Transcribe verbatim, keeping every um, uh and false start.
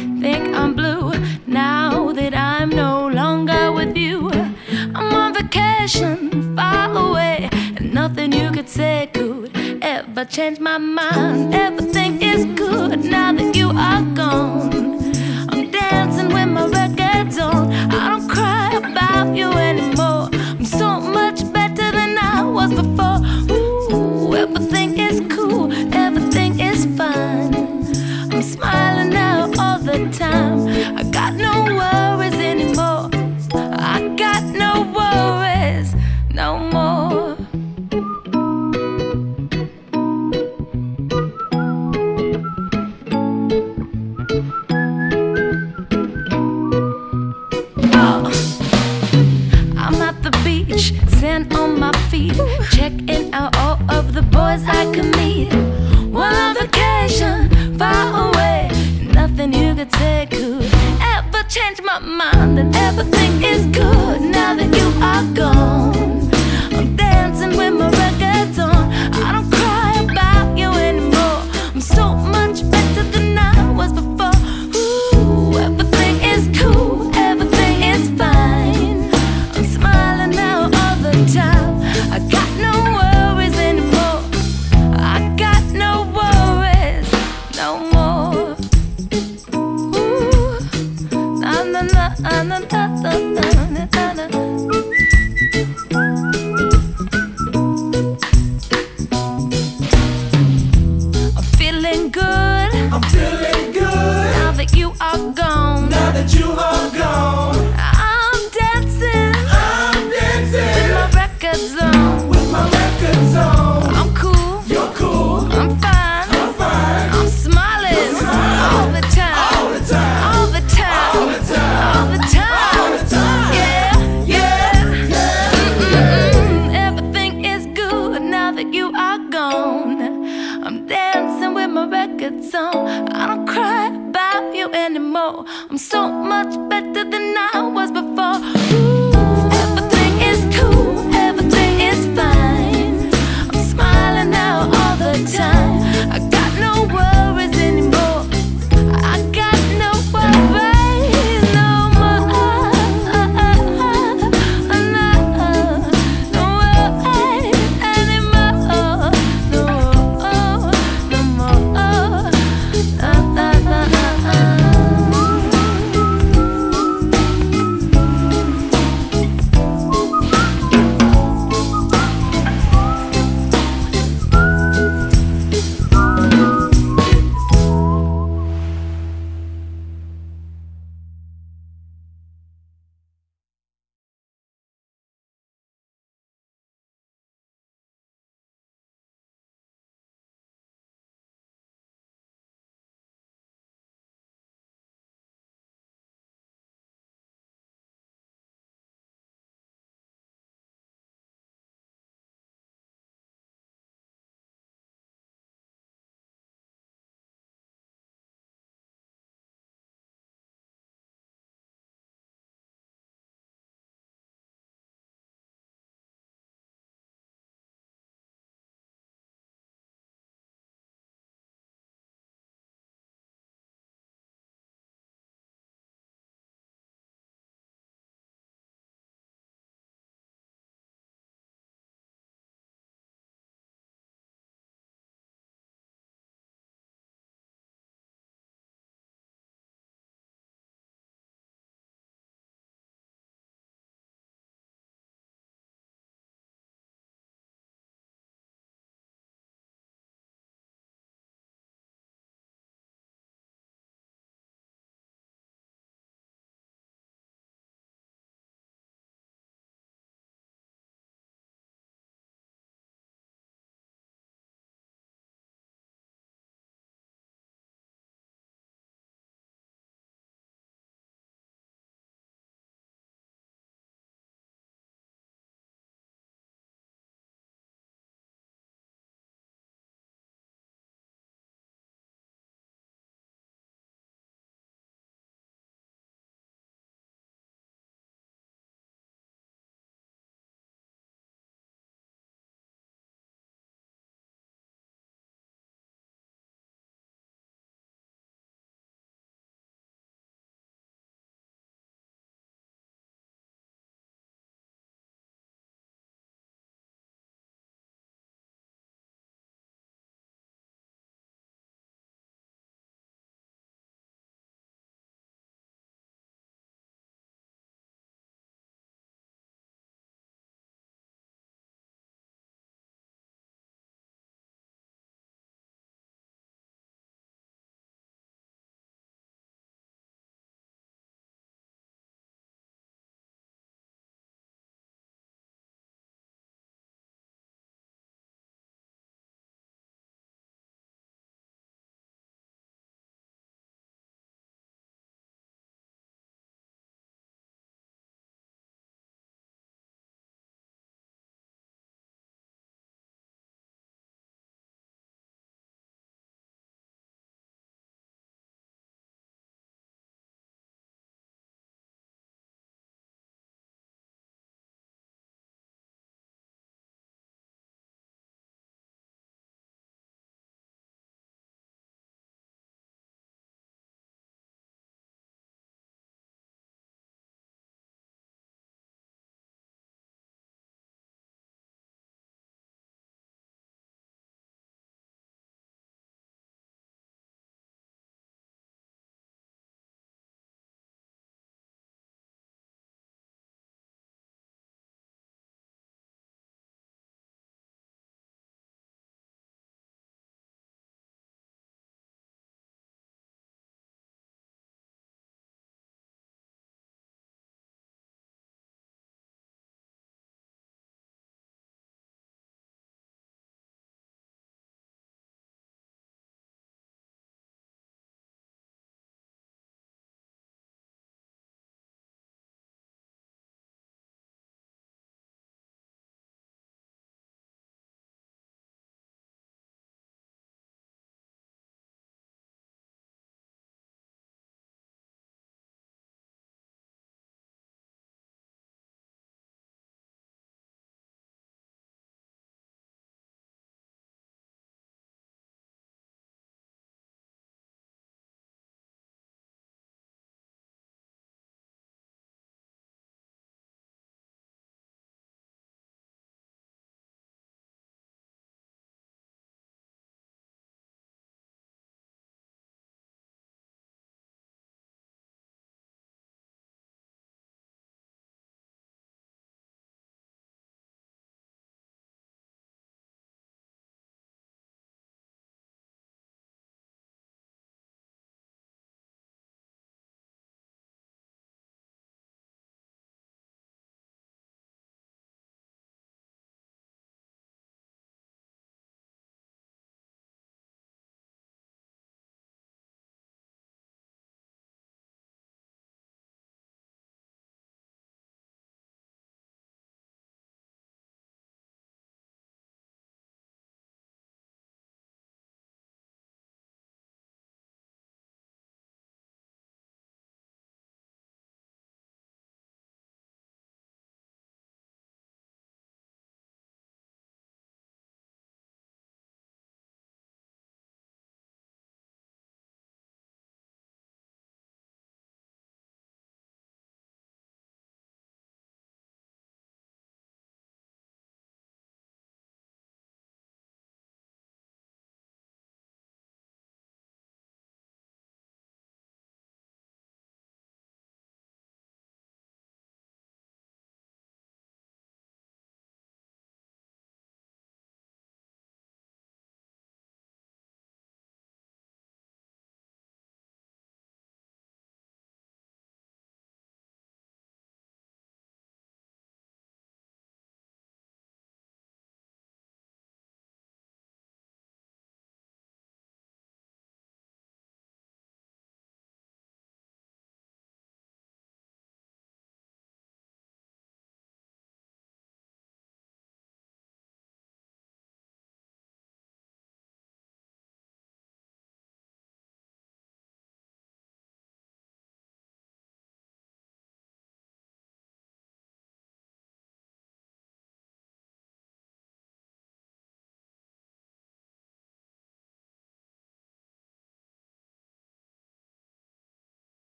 think I'm blue now that I'm no longer with you. I'm on vacation, far away, and nothing you could say could ever change my mind. Everything is good now that you are gone. I'm dancing with my records on. I don't cry about you anymore. I'm so much better than I was before. Ooh, everything is cool, everything is fine. I'm smiling now all the time. I got no worries anymore. I got no worries no more. Sand on my feet, checking out all of the boys I could meet. While on vacation, far away, nothing you could say could ever change my mind. And everything is good now that you are gone. I'm dancing with my records on. I don't cry about you anymore. I'm so much better than I was before. Ooh, everything is cool, everything is fine. I'm smiling now all the time. I got no worries anymore. I got no worries no more. Ooh, na na na na na na na na na. I'm feeling good. I'm feeling good. Now that you are gone. Now that you are gone. I'm dancing. I'm dancing. With my records on. With my records on. I'm cool. You're cool. I'm fine. I'm fine. I'm smiling. You're smiling. All the time. All the time. All the time. All the time. All the time. All the time. Yeah. Yeah. Yeah. Mm-mm-mm. Everything is good now that you are gone. I'm dancing with my records on. I don't cry about you anymore. I'm so much better than I was before.